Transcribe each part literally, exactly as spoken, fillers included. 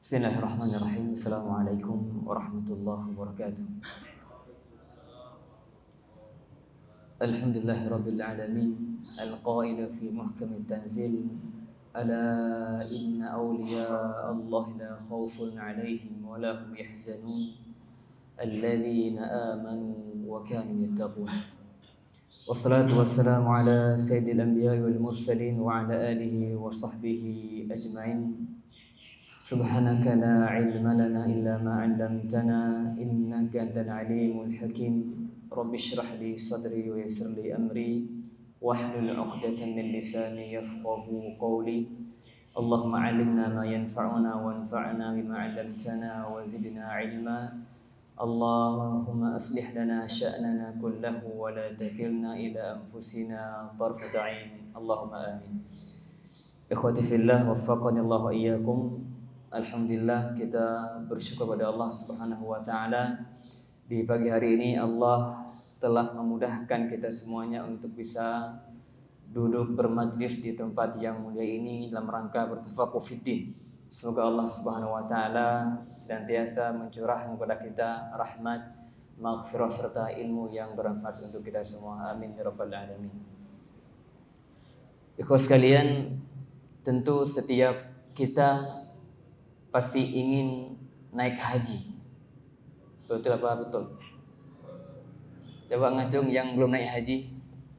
Bismillahirrahmanirrahim. Assalamualaikum warahmatullahi wabarakatuh. Alhamdulillahirabbil alamin. Al-qailu fi muhkamit tanzil. Ala inna awliya Allah la khawfun 'alaihim wa la hum yahzanun. Alladhina amanu wa kanu yattaqun. Wassalatu wassalamu ala sayyidil anbiya'i wal mursalin wa ala alihi wa sahbihi ajma'in. Subhanaka la ilma lana illa ma 'allamtana innaka antal alimul hakim. Rabbi shrah li sadri wa yassir li amri wahlul 'uqdatam min lisani yafqahu qawli. Allahumma 'allimna ma yanfa'una wanfa'na bima 'allamtana wa zidna 'ilma. Allahumma aslih lana sya'nana kullahu wa la takilna ila anfusina tarfata 'ain. Allahumma amin. Ikhwati fillah, waffaqani Allah wa iyyakum. Alhamdulillah, kita bersyukur pada Allah Subhanahu wa taala. Di pagi hari ini Allah telah memudahkan kita semuanya untuk bisa duduk bermajlis di tempat yang mulia ini dalam rangka bertafaqquh fiddin. Semoga Allah Subhanahu wa taala senantiasa mencurahkan kepada kita rahmat, maghfirah serta ilmu yang bermanfaat untuk kita semua. Amin ya rabbal alamin. Ikhwan sekalian, tentu setiap kita pasti ingin naik haji. Betul apa betul? Coba ngacung yang belum naik haji.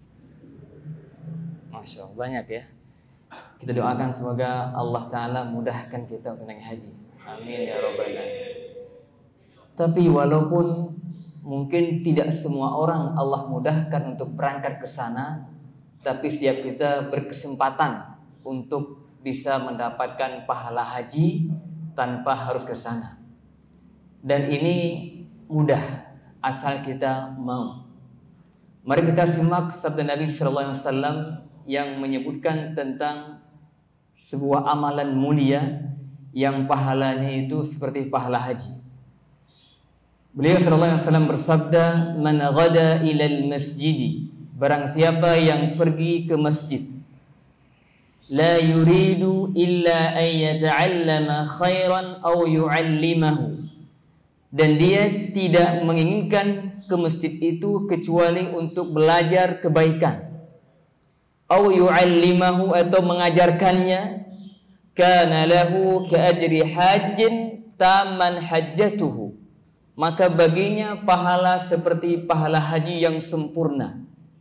Masya Allah, banyak ya. Kita doakan semoga Allah Ta'ala mudahkan kita untuk naik haji. Amin ya rabbal alamin. Tapi walaupun mungkin tidak semua orang Allah mudahkan untuk berangkat ke sana, tapi setiap kita berkesempatan untuk bisa mendapatkan pahala haji tanpa harus ke sana. Dan ini mudah asal kita mau. Mari kita simak sabda Nabi sallallahu alaihi wasallam yang menyebutkan tentang sebuah amalan mulia yang pahalanya itu seperti pahala haji. Beliau sallallahu alaihi wasallam bersabda, "Man ghada ilal masjidi," barang siapa yang pergi ke masjid, la yuridu illa an yata'allama khairan aw yu'allimahu, dan dia tidak menginginkan ke masjid itu kecuali untuk belajar kebaikan, aw yu'allimahu atau mengajarkannya, kana lahu ka'ajri hajjin taman hajjatuhu, maka baginya pahala seperti pahala haji yang sempurna.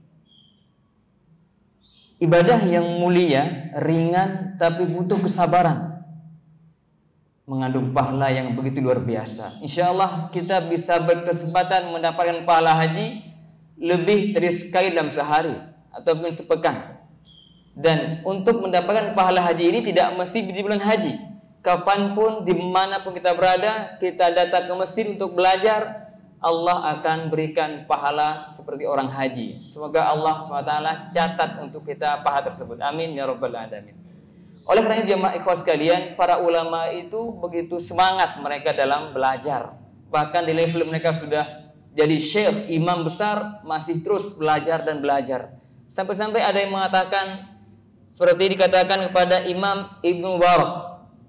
Ibadah yang mulia, ringan, tapi butuh kesabaran, mengandung pahala yang begitu luar biasa. Insya Allah kita bisa berkesempatan mendapatkan pahala haji lebih dari sekali dalam sehari ataupun sepekan. Dan untuk mendapatkan pahala haji ini tidak mesti di bulan haji. Kapanpun, dimanapun kita berada, kita datang ke masjid untuk belajar, Allah akan berikan pahala seperti orang haji. Semoga Allah subhanahu wa taala catat untuk kita pahala tersebut. Amin ya rabbal alamin. Oleh karena itu jemaah ikhwas sekalian, para ulama itu begitu semangat mereka dalam belajar. Bahkan di level mereka sudah jadi syekh, imam besar, masih terus belajar dan belajar. Sampai-sampai ada yang mengatakan seperti dikatakan kepada Imam Ibnu Mubarak,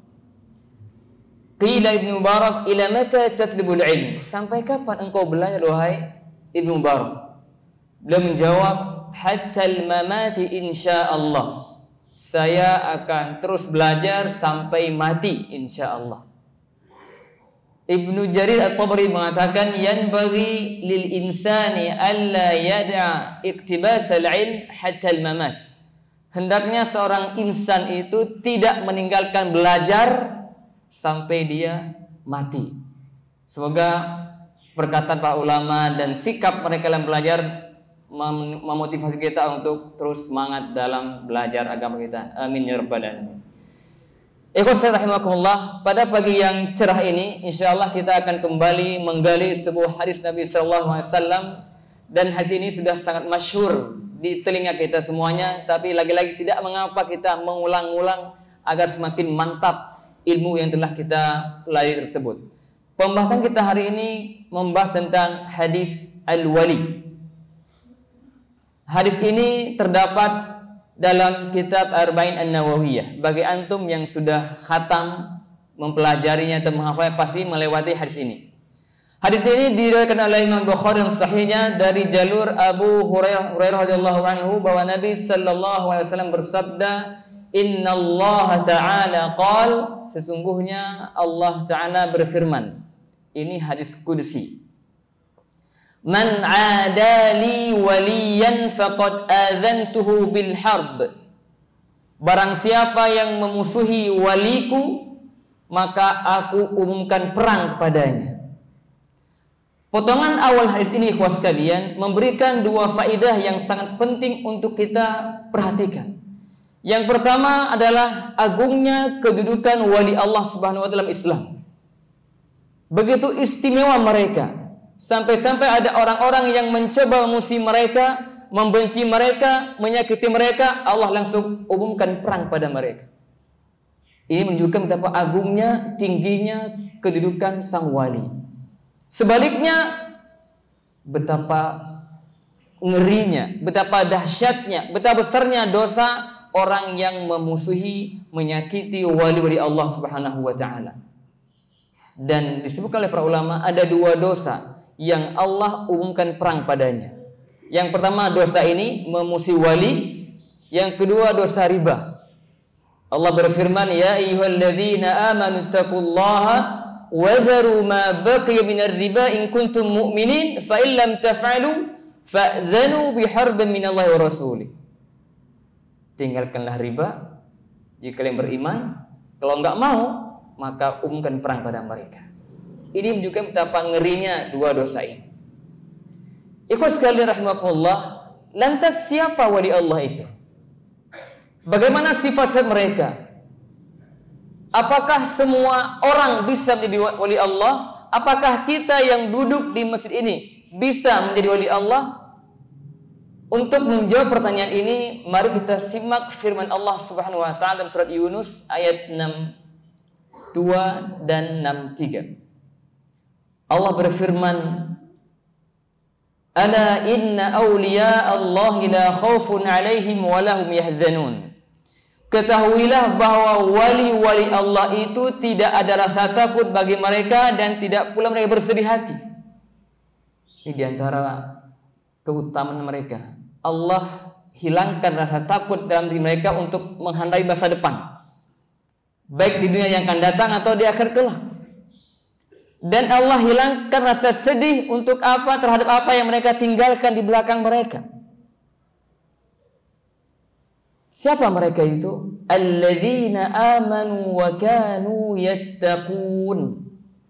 qila Ibnu Mubarak, ila mata tatlubul ilm, sampai kapan engkau belajar wahai Ibnu Mubarak? Beliau menjawab, hatta al-mamati insyaallah, saya akan terus belajar sampai mati insyaallah. Ibnu Jarir At-Tabari mengatakan, yanbaghi lil insani alla yad'a iktibas al-ilm hatta al-mamat, hendaknya seorang insan itu tidak meninggalkan belajar sampai dia mati. Semoga perkataan para ulama dan sikap mereka dalam belajar mem memotivasi kita untuk terus semangat dalam belajar agama kita. Amin ya rabbal alamin. Ikhwan rahimakumullah, pada pagi yang cerah ini insyaallah kita akan kembali menggali sebuah hadis Nabi sallallahu alaihi wasallam, dan hadis ini sudah sangat masyhur di telinga kita semuanya, tapi lagi-lagi tidak mengapa kita mengulang-ulang agar semakin mantap ilmu yang telah kita pelajari tersebut. Pembahasan kita hari ini membahas tentang hadis al-wali. Hadis ini terdapat dalam kitab Arba'in An-Nawawiyah. Bagi antum yang sudah khatam mempelajarinya atau menghafalnya pasti melewati hadis ini. Hadis ini diriwayatkan oleh Imam Bukhari dalam sahihnya dari jalur Abu Hurairah radhiyallahu anhu bahwa Nabi sallallahu alaihi wasallam bersabda, "Innallaha ta'ala qala", sesungguhnya Allah Ta'ala berfirman. Ini hadis qudsi. "Man 'adali waliyan faqad adzantuhu bil harb." Barang siapa yang memusuhi waliku, maka aku umumkan perang kepadanya. Potongan awal hadis ini, ikhwas sekalian, memberikan dua faedah yang sangat penting untuk kita perhatikan. Yang pertama adalah agungnya kedudukan wali Allah Subhanahu wa taala dalam Islam. Begitu istimewa mereka, sampai-sampai ada orang-orang yang mencoba memusuhi mereka, membenci mereka, menyakiti mereka, Allah langsung umumkan perang pada mereka. Ini menunjukkan betapa agungnya, tingginya kedudukan sang wali. Sebaliknya, betapa ngerinya, betapa dahsyatnya, betapa besarnya dosa orang yang memusuhi, menyakiti wali-wali Allah Subhanahu wa taala. Dan disebutkan oleh para ulama ada dua dosa yang Allah umumkan perang padanya. Yang pertama dosa ini memusuhi wali, yang kedua dosa riba. Allah berfirman, "Ya ayyuhalladzina amanu taqullaha wa dharu ma baqiya minar riba in kuntum mu'minin fa in lam taf'alu fa'dhanu biharbin minallahi wa rasulih." Tinggalkanlah riba jika kalian beriman, kalau enggak mau maka umumkan perang pada mereka. Ini menunjukkan betapa ngerinya dua dosa ini. Ikhwas sekalian rahimakumullah, lantas siapa wali Allah itu? Bagaimana sifat mereka? Apakah semua orang bisa menjadi wali Allah? Apakah kita yang duduk di masjid ini bisa menjadi wali Allah? Untuk menjawab pertanyaan ini, mari kita simak firman Allah Subhanahu wa taala dalam surat Yunus ayat enam puluh dua dan enam puluh tiga. Allah berfirman, "Ala inna awliya Allahi la khaufun 'alaihim wa lahum yahzanun." Ketahuilah bahwa wali-wali Allah itu tidak ada rasa takut bagi mereka dan tidak pula mereka bersedih hati. Ini diantara keutamaan mereka. Allah hilangkan rasa takut dalam diri mereka untuk menghadapi masa depan, baik di dunia yang akan datang atau di akhir kelak. Dan Allah hilangkan rasa sedih untuk apa terhadap apa yang mereka tinggalkan di belakang mereka. Siapa mereka itu? Alladzina amanu wa kanu yattaqun.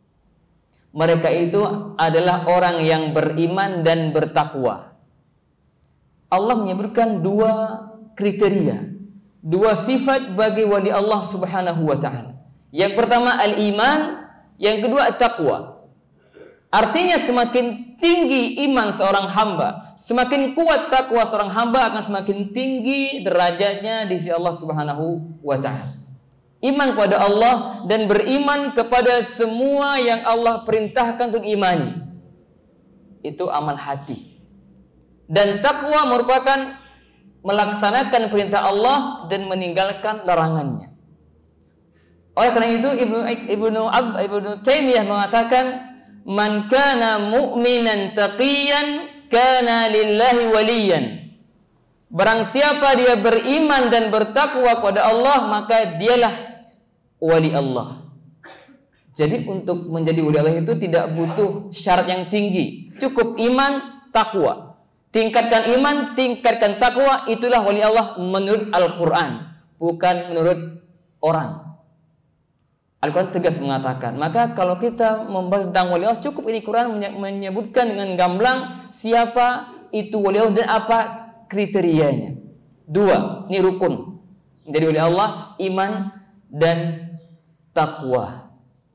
Mereka itu adalah orang yang beriman dan bertakwa. Allah menyebutkan dua kriteria, dua sifat bagi wali Allah Subhanahu wa taala. Yang pertama al-iman, yang kedua at-taqwa. Artinya semakin tinggi iman seorang hamba, semakin kuat takwa seorang hamba, akan semakin tinggi derajatnya di sisi Allah Subhanahu wa taala. Iman kepada Allah dan beriman kepada semua yang Allah perintahkan untuk imani. Itu amal hati. Dan takwa merupakan melaksanakan perintah Allah dan meninggalkan larangannya. Oleh karena itu Ibnu Ibnu Ab Ibnu Taimiyah mengatakan, "Man kana mu'minan taqiyan kana lillahi waliyan." Barang siapa dia beriman dan bertakwa kepada Allah, maka dialah wali Allah. Jadi untuk menjadi wali Allah itu tidak butuh syarat yang tinggi, cukup iman, takwa. Tingkatkan iman, tingkatkan takwa, itulah wali Allah menurut Al-Quran, bukan menurut orang. Al-Quran tegas mengatakan. Maka kalau kita membahas tentang wali Allah, cukup ini Quran menyebutkan dengan gamblang siapa itu wali Allah dan apa kriterianya. Dua, ini rukun. Menjadi wali Allah, iman dan takwa.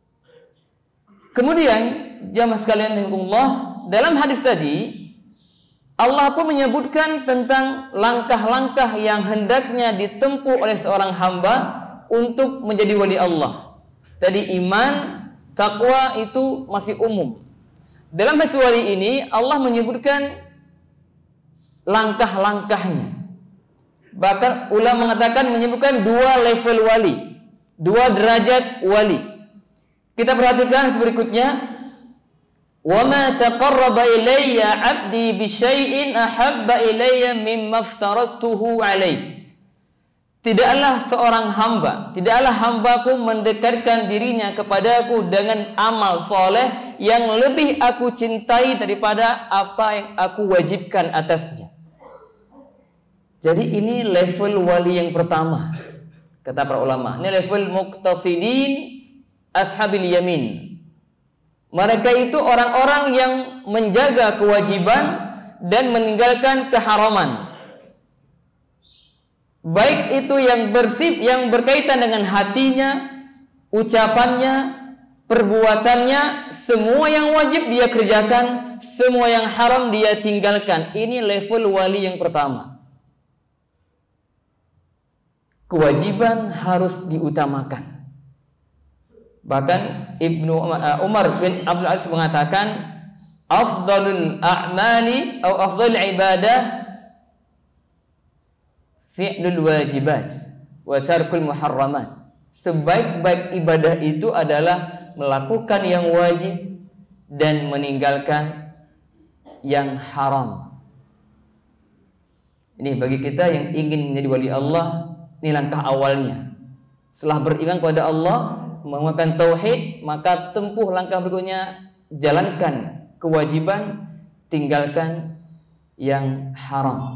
Kemudian jamaah sekalian rahimakumullah, dalam hadis tadi Allah pun menyebutkan tentang langkah-langkah yang hendaknya ditempuh oleh seorang hamba untuk menjadi wali Allah. Tadi iman, takwa itu masih umum. Dalam hadis wali ini Allah menyebutkan langkah-langkahnya. Bahkan ulama mengatakan menyebutkan dua level wali, dua derajat wali. Kita perhatikan berikutnya, wa ma taqarraba ilayya 'abdi bi syai'in ahabba ilayya mimma aftaratuhu alaihi. Tidaklah seorang hamba, tidaklah hambaku mendekatkan dirinya kepadaku dengan amal soleh yang lebih aku cintai daripada apa yang aku wajibkan atasnya. Jadi ini level wali yang pertama, kata para ulama. Ini level muqtasidin ashabil yamin. Mereka itu orang-orang yang menjaga kewajiban dan meninggalkan keharaman. Baik itu yang bersif, yang berkaitan dengan hatinya, ucapannya, perbuatannya, semua yang wajib dia kerjakan, semua yang haram dia tinggalkan. Ini level wali yang pertama. Kewajiban harus diutamakan. Bahkan Ibnu Umar bin Abdul Aziz mengatakan, afdalul a'mali atau afdalul ibadah fi'lul wajibat wa tarkul muharramat. Sebaik-baik ibadah itu adalah melakukan yang wajib dan meninggalkan yang haram. Ini bagi kita yang ingin menjadi wali Allah, ini langkah awalnya. Setelah beriman kepada Allah, mengamalkan tauhid, maka tempuh langkah berikutnya, jalankan kewajiban, tinggalkan yang haram.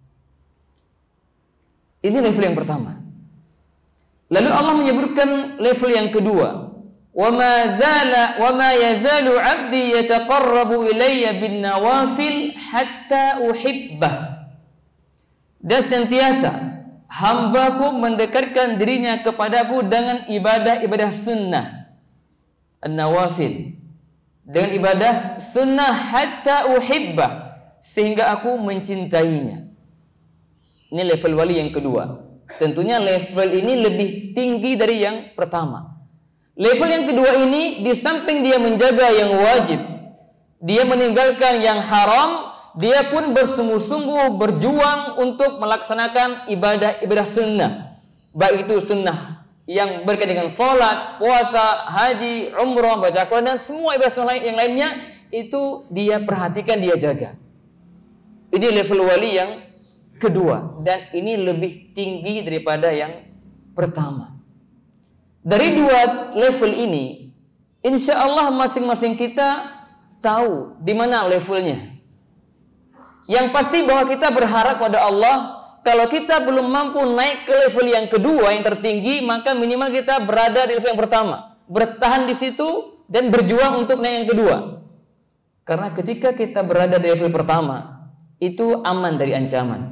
Ini level yang pertama. Lalu Allah menyebutkan level yang kedua. Wa ma zala wa ma yazalu 'abdi yataqarrabu ilayya bin nawafil hatta uhibbah. Dan senantiasa hambaku mendekatkan dirinya kepadaku dengan ibadah-ibadah sunnah, an-nawafil, dengan ibadah sunnah hatta uhibbah, sehingga aku mencintainya. Ini level wali yang kedua. Tentunya level ini lebih tinggi dari yang pertama. Level yang kedua ini, di samping dia menjaga yang wajib, dia meninggalkan yang haram, dia pun bersungguh-sungguh berjuang untuk melaksanakan ibadah-ibadah sunnah. Baik itu sunnah yang berkaitan dengan sholat, puasa, haji, umrah, baca Quran, dan semua ibadah sunnah yang lainnya, itu dia perhatikan, dia jaga. Ini level wali yang kedua, dan ini lebih tinggi daripada yang pertama. Dari dua level ini, insya Allah masing-masing kita tahu di mana levelnya. Yang pasti bahwa kita berharap pada Allah, kalau kita belum mampu naik ke level yang kedua yang tertinggi, maka minimal kita berada di level yang pertama, bertahan di situ dan berjuang untuk naik yang kedua. Karena ketika kita berada di level pertama, itu aman dari ancaman.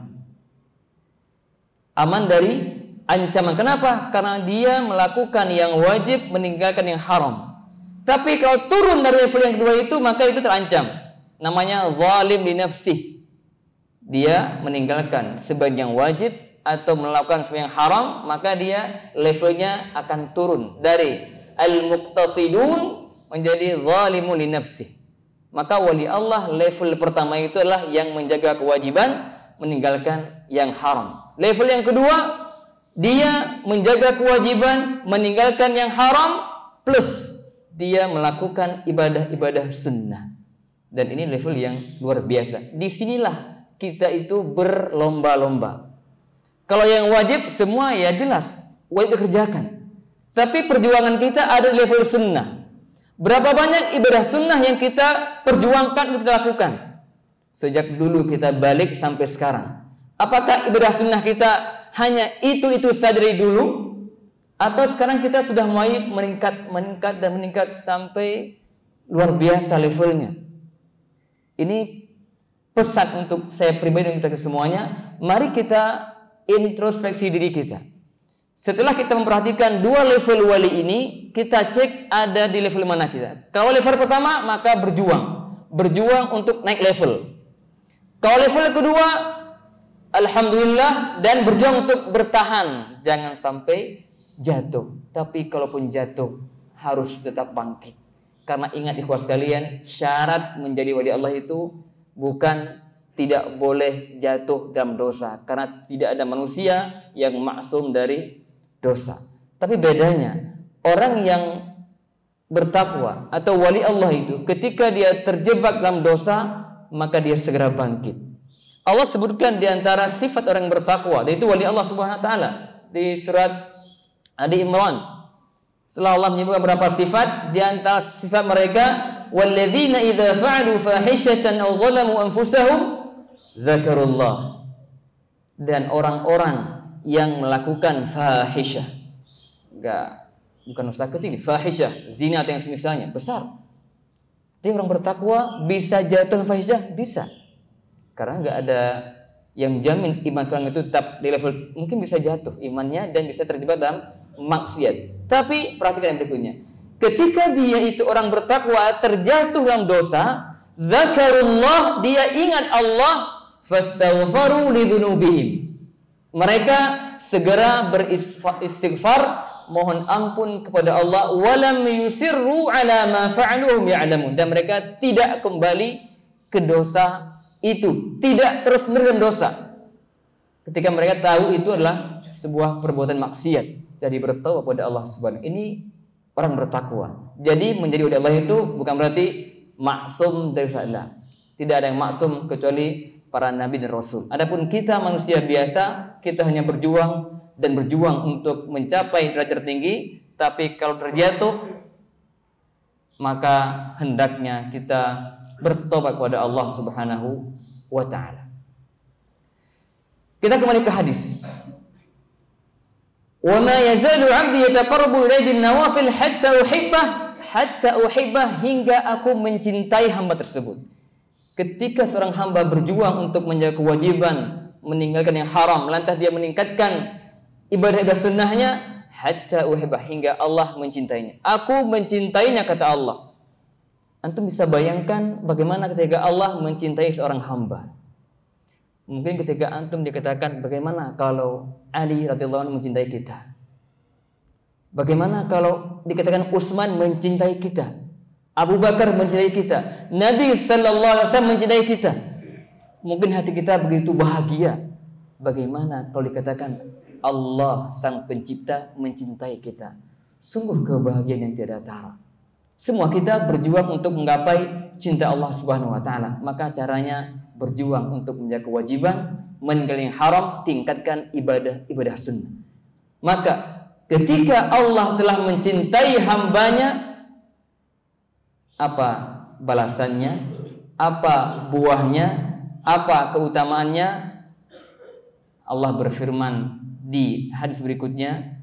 Aman dari ancaman. Kenapa? Karena dia melakukan yang wajib, meninggalkan yang haram. Tapi kalau turun dari level yang kedua itu, maka itu terancam. Namanya zalim li nafsih. Dia meninggalkan sebagian yang wajib atau melakukan sebagian yang haram, maka dia levelnya akan turun dari al-muqtasidun menjadi zalimu li nafsih. Maka wali Allah level pertama itu adalah yang menjaga kewajiban, meninggalkan yang haram. Level yang kedua, dia menjaga kewajiban, meninggalkan yang haram, plus dia melakukan ibadah-ibadah sunnah. Dan ini level yang luar biasa. Disinilah kita itu berlomba-lomba. Kalau yang wajib semua ya jelas wajib dikerjakan. Tapi perjuangan kita ada di level sunnah. Berapa banyak ibadah sunnah yang kita perjuangkan untuk kita lakukan sejak dulu kita balik sampai sekarang? Apakah ibadah sunnah kita hanya itu-itu saja dari dulu? Atau sekarang kita sudah mulai meningkat, meningkat dan meningkat sampai luar biasa levelnya? Ini pesan untuk saya pribadi dan untuk semuanya. Mari kita introspeksi diri kita. Setelah kita memperhatikan dua level wali ini, kita cek ada di level mana kita. Kalau level pertama, maka berjuang. Berjuang untuk naik level. Kalau level kedua, alhamdulillah, dan berjuang untuk bertahan. Jangan sampai jatuh. Tapi kalaupun jatuh, harus tetap bangkit. Karena ingat ikhwah sekalian, syarat menjadi wali Allah itu bukan tidak boleh jatuh dalam dosa. Karena tidak ada manusia yang maksum dari dosa. Tapi bedanya, orang yang bertakwa atau wali Allah itu ketika dia terjebak dalam dosa, maka dia segera bangkit. Allah sebutkan di antara sifat orang yang bertakwa, yaitu wali Allah Subhanahu wa taala di surat Ali Imran. Setelah Allah menyebutkan beberapa sifat, di antara sifat mereka, walladzina idza fa'alu fahishatan aw zalamu anfusahum dzakarullah. Dan orang-orang yang melakukan fahisyah, enggak, bukan dosa kecil ini, fahisyah, zina atau yang semisalnya, besar. Jadi orang bertakwa bisa jatuh fahisyah, bisa. Karena enggak ada yang jamin iman seorang itu tetap di level, mungkin bisa jatuh imannya dan bisa terjebak dalam maksiat. Tapi perhatikan yang berikutnya. Ketika dia itu orang bertakwa terjatuh dalam dosa, zakarullah, dia ingat Allah, fastaghfaru lidzunubihim. Mereka segera beristighfar, mohon ampun kepada Allah, walam yusirru ala ma fa'aluhum ya'lamun, dan mereka tidak kembali ke dosa itu, tidak terus menerus dosa ketika mereka tahu itu adalah sebuah perbuatan maksiat. Jadi bertaubat kepada Allah Subhanahu. Ini orang bertakwa. Jadi menjadi wali Allah itu bukan berarti maksum dari dosa. Tidak ada yang maksum kecuali para nabi dan rasul. Adapun kita manusia biasa, kita hanya berjuang dan berjuang untuk mencapai derajat tertinggi, tapi kalau terjatuh maka hendaknya kita bertobat kepada Allah Subhanahu wa taala. Kita kembali ke hadis. Wa ma yazalu 'abdi yataqarrabu ilayya bin nawafil hatta uhibbah hatta uhibbah, hingga aku mencintai hamba tersebut. Ketika seorang hamba berjuang untuk menjaga kewajiban, meninggalkan yang haram, lantas dia meningkatkan ibadah-ibadah sunnahnya, hatta uhibbah, hingga Allah mencintainya. Aku mencintainya, kata Allah. Antum bisa bayangkan bagaimana ketika Allah mencintai seorang hamba. Mungkin ketika antum dikatakan, bagaimana kalau Ali radhiyallahu anhu mencintai kita? Bagaimana kalau dikatakan Utsman mencintai kita? Abu Bakar mencintai kita? Nabi sallallahu alaihi wasallam mencintai kita? Mungkin hati kita begitu bahagia. Bagaimana kalau dikatakan Allah sang pencipta mencintai kita? Sungguh kebahagiaan yang tiada tara. Semua kita berjuang untuk menggapai cinta Allah Subhanahu wa taala. Maka caranya berjuang untuk menjaga kewajiban, meninggalkan yang haram, tingkatkan ibadah-ibadah sunnah. Maka ketika Allah telah mencintai hambanya, apa balasannya? Apa buahnya? Apa keutamaannya? Allah berfirman di hadis berikutnya,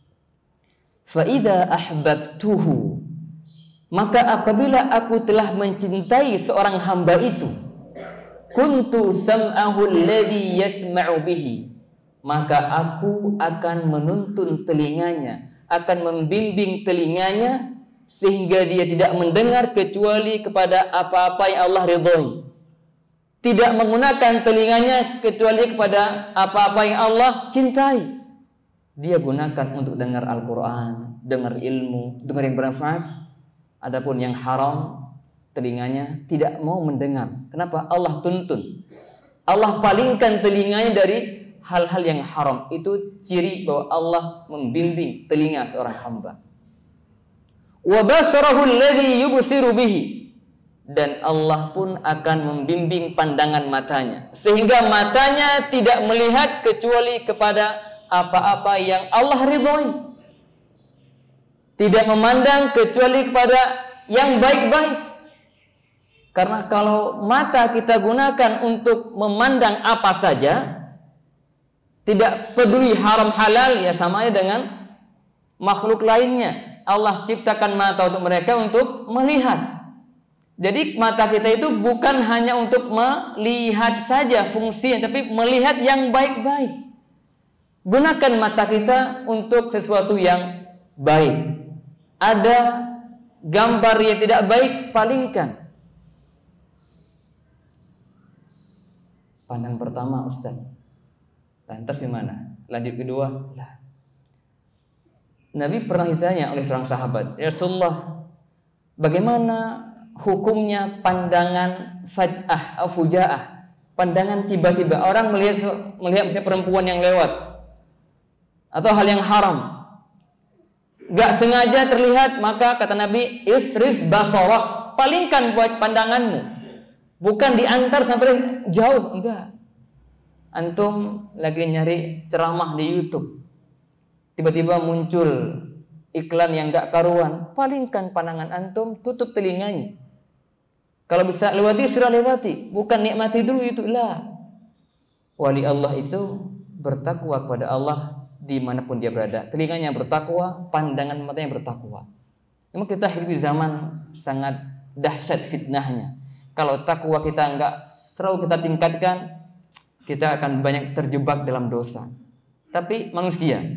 fa idza ahbabtuhu, maka apabila aku telah mencintai seorang hamba itu, kuntu sam'ahu alladhi yasma'u bihi, maka aku akan menuntun telinganya, akan membimbing telinganya sehingga dia tidak mendengar kecuali kepada apa-apa yang Allah ridhoi. Tidak menggunakan telinganya kecuali kepada apa-apa yang Allah cintai. Dia gunakan untuk dengar Al-Quran, dengar ilmu, dengar yang bermanfaat. Adapun yang haram, telinganya tidak mau mendengar. Kenapa? Allah tuntun. Allah palingkan telinganya dari hal-hal yang haram. Itu ciri bahwa Allah membimbing telinga seorang hamba. Wa basarahu alladhi yubsiru bihi, dan Allah pun akan membimbing pandangan matanya sehingga matanya tidak melihat kecuali kepada apa-apa yang Allah ridhoi. Tidak memandang kecuali kepada yang baik-baik. Karena kalau mata kita gunakan untuk memandang apa saja, tidak peduli haram halal, ya sama dengan makhluk lainnya. Allah ciptakan mata untuk mereka untuk melihat. Jadi mata kita itu bukan hanya untuk melihat saja fungsinya, tapi melihat yang baik-baik. Gunakan mata kita untuk sesuatu yang baik. Ada gambar yang tidak baik, palingkan. Pandang pertama, Ustaz. Lantas gimana? Lanjut kedua? Lah. Nabi pernah ditanya oleh seorang sahabat, ya Rasulullah, bagaimana hukumnya pandangan faj'ah atau fujaah? Pandangan tiba-tiba orang melihat melihat misalnya perempuan yang lewat atau hal yang haram. Gak sengaja terlihat, maka kata Nabi, isrif basarak, palingkan buat pandanganmu. Bukan diantar sampai jauh, enggak. Antum lagi nyari ceramah di YouTube, tiba-tiba muncul iklan yang gak karuan, palingkan pandangan antum, tutup telinganya. Kalau bisa lewati, sudah lewati. Bukan nikmati dulu itu, lah. Wali Allah itu bertakwa kepada Allah dimanapun dia berada. Telinganya bertakwa, pandangan matanya bertakwa. Memang kita hidup di zaman sangat dahsyat fitnahnya. Kalau takwa kita enggak selalu kita tingkatkan, kita akan banyak terjebak dalam dosa. Tapi manusia,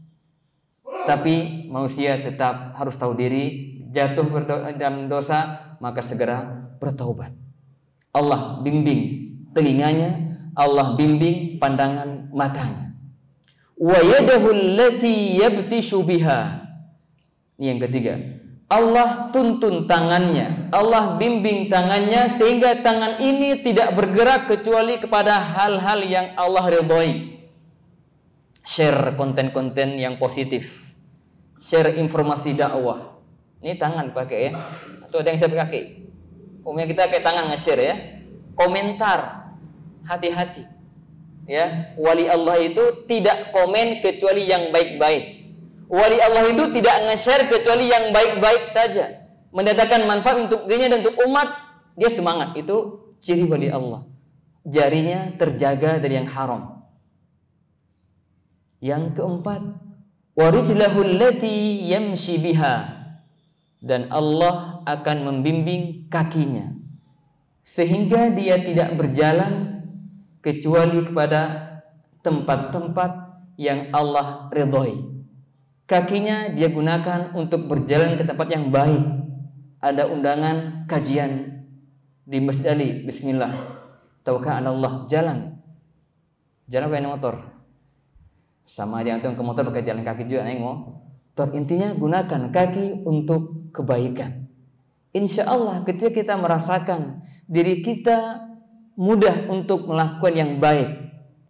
tapi manusia tetap harus tahu diri, jatuh dalam dosa, maka segera bertaubat. Allah bimbing telinganya, Allah bimbing pandangan matanya. Wa yadahu allati yabtishu biha. Ini yang ketiga. Allah tuntun tangannya, Allah bimbing tangannya sehingga tangan ini tidak bergerak kecuali kepada hal-hal yang Allah ridhoi. Share konten-konten yang positif, share informasi dakwah. Ini tangan pakai ya, atau ada yang saya pakai? Umumnya kita pakai tangan nge-share ya. Komentar, hati-hati. Ya, wali Allah itu tidak komen kecuali yang baik-baik. Wali Allah itu tidak nge-share kecuali yang baik-baik saja. Mendatangkan manfaat untuk dirinya dan untuk umat, dia semangat. Itu ciri wali Allah. Jarinya terjaga dari yang haram. Yang keempat, warijlahu allati yamshi biha. Dan Allah akan membimbing kakinya sehingga dia tidak berjalan kecuali kepada tempat-tempat yang Allah ridhoi. Kakinya dia gunakan untuk berjalan ke tempat yang baik. Ada undangan kajian di Masjid Ali, bismillah, tawakkal Allah, jalan. Jalan pakai motor. Sama dia antum ke motor pakai jalan kaki juga naik motor. Intinya gunakan kaki untuk kebaikan. Insya Allah ketika kita merasakan diri kita mudah untuk melakukan yang baik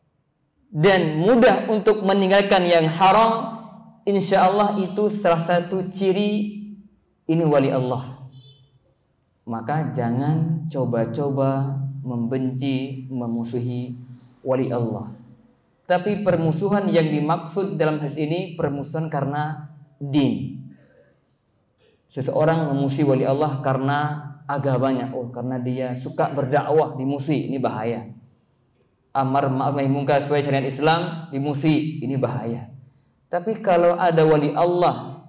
dan mudah untuk meninggalkan yang haram, insya Allah itu salah satu ciri ini wali Allah. Maka jangan coba-coba membenci, memusuhi wali Allah. Tapi permusuhan yang dimaksud dalam hadis ini permusuhan karena din. Seseorang memusuhi wali Allah karena agamanya, oh karena dia suka berdakwah dimusuhi, ini bahaya. Amar ma'ruf nahi munkar sesuai syariat Islam dimusuhi, ini bahaya. Tapi kalau ada wali Allah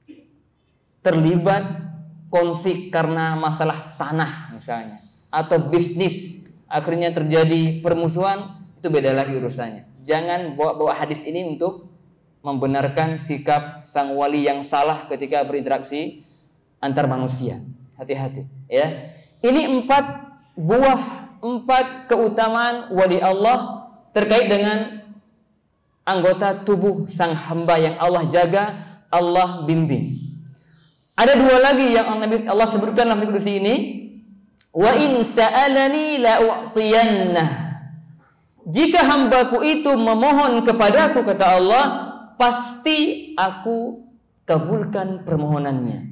terlibat konflik karena masalah tanah misalnya, atau bisnis, akhirnya terjadi permusuhan, itu beda lagi urusannya. Jangan bawa-bawa hadis ini untuk membenarkan sikap sang wali yang salah ketika berinteraksi antar manusia. Hati-hati ya. Ini empat buah, empat keutamaan wali Allah terkait dengan anggota tubuh sang hamba yang Allah jaga, Allah bimbing. Ada dua lagi yang Allah sebutkan dalam hadis ini. Wa in sa'alani la'u'tiyannah. Jika hambaku itu memohon kepadaku, kata Allah, pasti aku kabulkan permohonannya.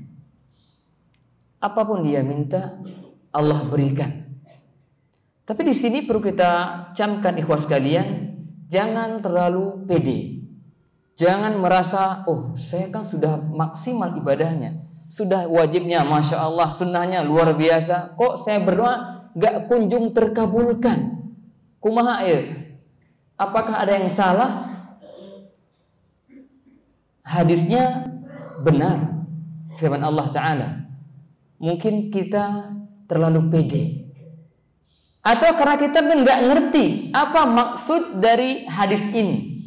Apapun dia minta, Allah berikan. Tapi di sini perlu kita camkan ikhwas sekalian, jangan terlalu pede. Jangan merasa, oh saya kan sudah maksimal ibadahnya, sudah wajibnya, masya Allah, sunnahnya luar biasa. Kok saya berdoa gak kunjung terkabulkan? Kumaha ya? Apakah ada yang salah? Hadisnya benar, firman Allah Ta'ala. Mungkin kita terlalu pede, atau karena kita kan nggak ngerti apa maksud dari hadis ini.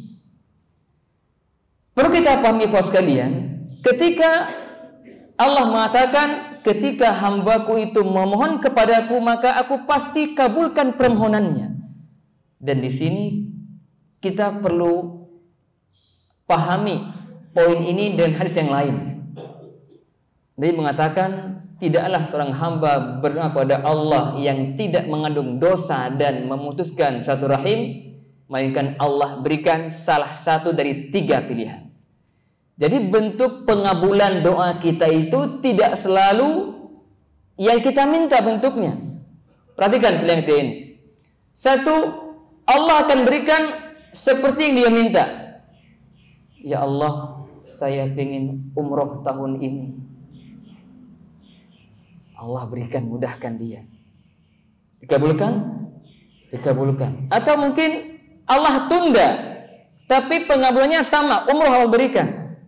Perlu kita pahami ikhwas sekalian, ketika Allah mengatakan, ketika hambaku itu memohon kepadaku, maka aku pasti kabulkan permohonannya. Dan di sini kita perlu pahami poin ini dan hadis yang lain. Dia mengatakan, tidaklah seorang hamba berdoa kepada Allah yang tidak mengandung dosa dan memutuskan satu rahim, melainkan Allah berikan salah satu dari tiga pilihan. Jadi bentuk pengabulan doa kita itu tidak selalu yang kita minta bentuknya. Perhatikan pilihan kita ini. Satu, Allah akan berikan seperti yang dia minta. Ya Allah, saya ingin umroh tahun ini. Allah berikan, mudahkan dia. Dikabulkan? Dikabulkan. Atau mungkin Allah tunda, tapi pengabulannya sama, umroh Allah berikan.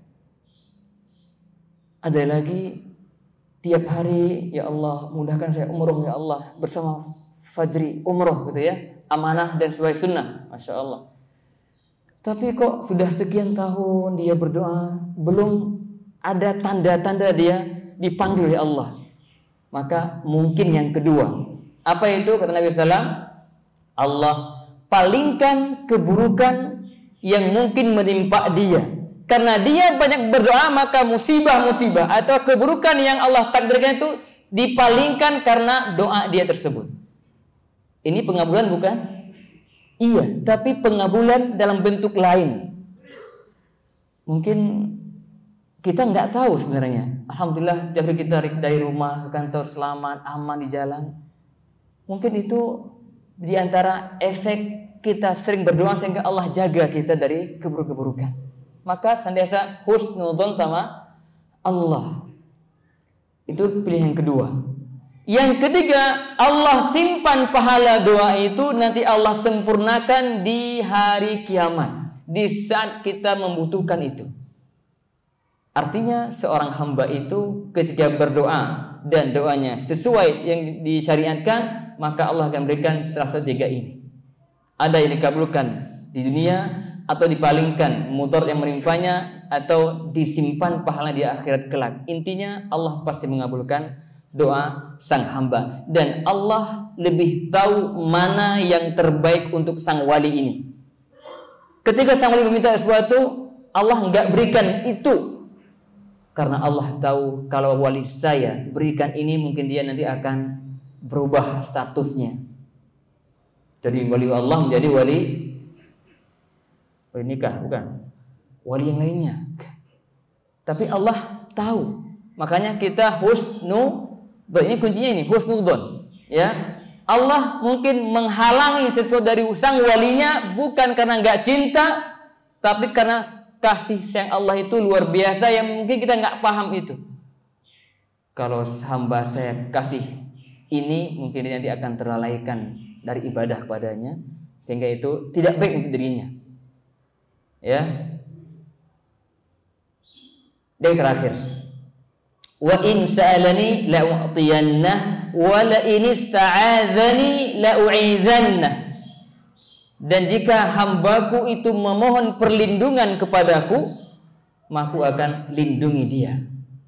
Ada lagi, tiap hari, ya Allah, mudahkan saya umroh, ya Allah, bersama Fajri, umroh gitu ya, amanah dan sesuai sunnah, Masya Allah. Tapi kok sudah sekian tahun dia berdoa, belum ada tanda-tanda dia dipanggil oleh Allah. Maka mungkin yang kedua, apa itu kata Nabi sallallahu alaihi wasallam? Allah palingkan keburukan yang mungkin menimpa dia. Karena dia banyak berdoa, maka musibah-musibah atau keburukan yang Allah takdirkan itu dipalingkan karena doa dia tersebut. Ini pengabulan bukan? Iya, tapi pengabulan dalam bentuk lain. Mungkin kita nggak tahu sebenarnya. Alhamdulillah, tiap hari kita dari rumah ke kantor selamat, aman di jalan. Mungkin itu di antara efek kita sering berdoa sehingga Allah jaga kita dari keburukan-keburukan. Maka senantiasa husnudzon sama Allah. Itu pilihan kedua. Yang ketiga, Allah simpan pahala doa itu nanti Allah sempurnakan di hari kiamat, di saat kita membutuhkan itu. Artinya seorang hamba itu ketika berdoa dan doanya sesuai yang disyariatkan, maka Allah akan berikan salah satu tiga ini. Ada yang dikabulkan di dunia, atau dipalingkan mudarat yang menimpanya, atau disimpan pahala di akhirat kelak. Intinya Allah pasti mengabulkan doa sang hamba, dan Allah lebih tahu mana yang terbaik untuk sang wali ini. Ketika sang wali meminta sesuatu, Allah enggak berikan itu karena Allah tahu kalau wali saya berikan ini, mungkin dia nanti akan berubah statusnya. Jadi wali Allah menjadi wali wali nikah, bukan wali yang lainnya. Tapi Allah tahu, makanya kita husnu, ini kuncinya ini, husnudzon, ya. Allah mungkin menghalangi sesuatu dari sang walinya bukan karena nggak cinta, tapi karena kasih sayang Allah itu luar biasa yang mungkin kita nggak paham itu. Kalau hamba saya kasih ini, mungkin dia nanti akan terlalaikan dari ibadah kepadanya, sehingga itu tidak baik untuk dirinya. Ya. Dan terakhir, wa in sa'alani la'u'tiyannah wa la in ista'adzani la'u'idzannah. Dan jika hambaku itu memohon perlindungan kepadaku, maka aku akan lindungi dia.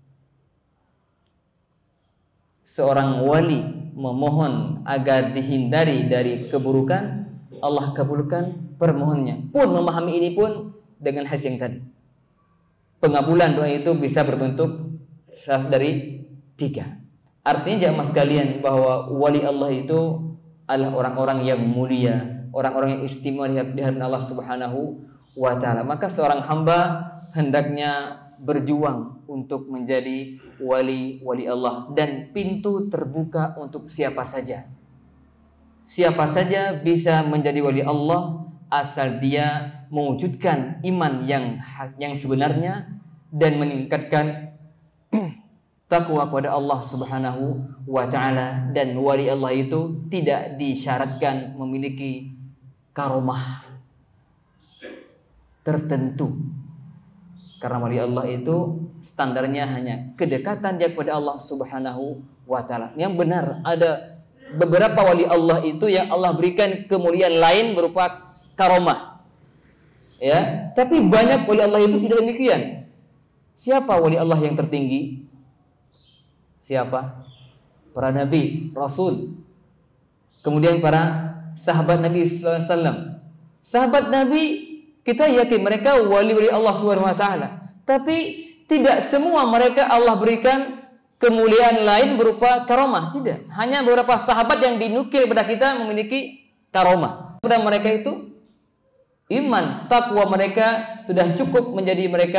Seorang wali memohon agar dihindari dari keburukan, Allah kabulkan permohonannya. Pun memahami ini pun dengan hadis yang tadi. Pengabulan doa itu bisa berbentuk salah dari tiga. Artinya jamaah sekalian bahwa wali Allah itu adalah orang-orang yang mulia, orang-orang yang istimewa di hadapan Allah Subhanahu wa taala. Maka seorang hamba hendaknya berjuang untuk menjadi wali-wali Allah, dan pintu terbuka untuk siapa saja. Siapa saja bisa menjadi wali Allah asal dia mewujudkan iman yang yang sebenarnya dan meningkatkan takwa kepada Allah Subhanahu wa taala. Dan wali Allah itu tidak disyaratkan memiliki karomah tertentu, karena wali Allah itu standarnya hanya kedekatan dia kepada Allah Subhanahu wa taala. Yang benar, ada beberapa wali Allah itu yang Allah berikan kemuliaan lain berupa karomah, ya. Tapi banyak wali Allah itu tidak demikian. Siapa wali Allah yang tertinggi? Siapa? Para nabi, rasul, kemudian para sahabat Nabi sallallahu alaihi wasallam. Sahabat Nabi, kita yakin mereka wali-wali Allah Subhanahu wa taala. Tapi tidak semua mereka Allah berikan kemuliaan lain berupa karomah, tidak. Hanya beberapa sahabat yang dinukil kepada kita memiliki karomah. Pada mereka itu iman, takwa mereka sudah cukup menjadi mereka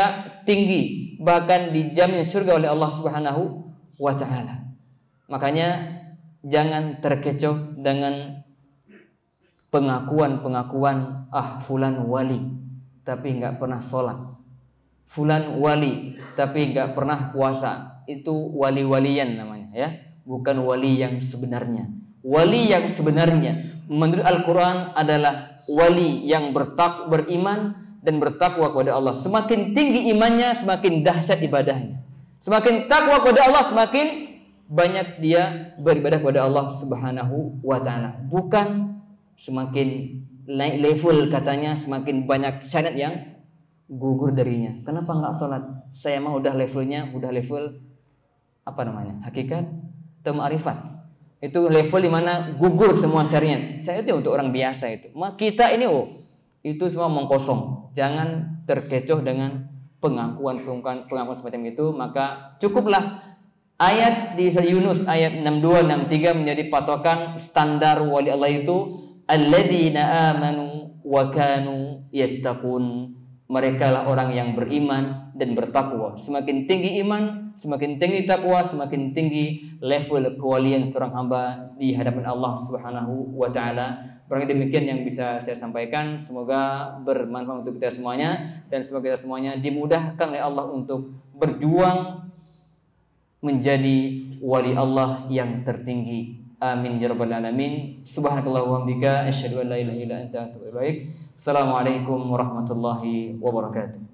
tinggi, bahkan dijamin surga oleh Allah Subhanahu wa taala. Makanya jangan terkecoh dengan pengakuan-pengakuan, ah fulan wali tapi nggak pernah sholat, fulan wali tapi nggak pernah puasa. Itu wali-walian namanya ya, bukan wali yang sebenarnya. Wali yang sebenarnya menurut Al-Quran adalah wali yang bertak beriman dan bertakwa kepada Allah. Semakin tinggi imannya, semakin dahsyat ibadahnya. Semakin takwa kepada Allah, semakin banyak dia beribadah kepada Allah Subhanahu wa taala. Bukan semakin naik level katanya, semakin banyak syariat yang gugur darinya. Kenapa nggak sholat? Saya mah udah levelnya, udah level apa namanya? Hakikat atau ma'rifat. Itu level di mana gugur semua syariat. Saya itu untuk orang biasa itu. Kita ini oh, itu semua mengkosong. Jangan terkecoh dengan pengakuan-pengakuan pengakuan semacam itu, maka cukuplah ayat di Yunus ayat enam puluh dua enam puluh tiga menjadi patokan standar wali Allah itu alladzina amanu wa kanu yattaqun. Mereka lah orang yang beriman dan bertakwa. Semakin tinggi iman, semakin tinggi takwa, semakin tinggi level kewalian seorang hamba di hadapan Allah Subhanahu wa taala. Barang demikian yang bisa saya sampaikan, semoga bermanfaat untuk kita semuanya dan semoga kita semuanya dimudahkan oleh Allah untuk berjuang menjadi wali Allah yang tertinggi. Amin ya rabbal alamin. Subhanakallahumma wa bihamdika asyhadu an la ilaha illa anta astaghfiruka wa atubu ilaik. Assalamualaikum warahmatullahi wabarakatuh.